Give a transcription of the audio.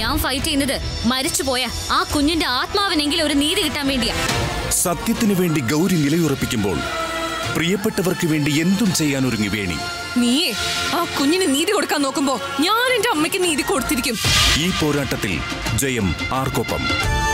ഞാൻ ഫൈറ്റ് ചെയ്യുന്നത് മരിച്ചുപോയ ആ കുഞ്ഞിന്റെ ആത്മാവിനെങ്കിലും ഒരു നീതി കിട്ടാൻ വേണ്ടിയാ. സത്യത്തിനു വേണ്ടി ഗൗരി നിലയുറപ്പിക്കുമ്പോൾ പ്രിയപ്പെട്ടവർക്ക് വേണ്ടി എന്തും ചെയ്യാൻ ഒരുങ്ങി വേണി. നീയേ ആ കുഞ്ഞിന് നീതി കൊടുക്കാൻ നോക്കുമ്പോ ഞാൻ എന്റെ അമ്മയ്ക്ക് നീതി കൊടുത്തിരിക്കും. ഈ പോരാട്ടത്തിൽ ജയം ആർക്കൊപ്പം?